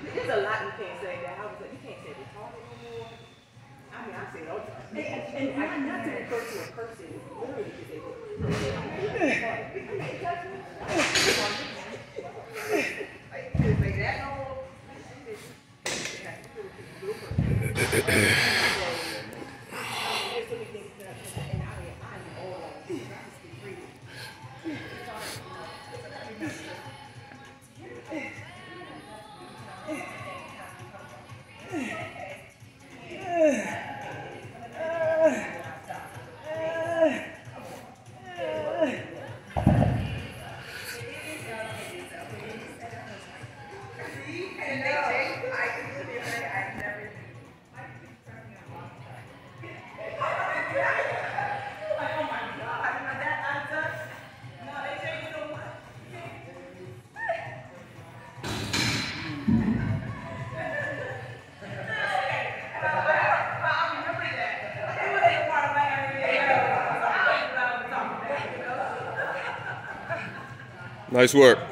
There's a lot you can't say that. I was like, you can't say retarded no more. I mean, I say it all the time. And not to refer to a person, literally, because they touch me. Like, say that no more. Nice work.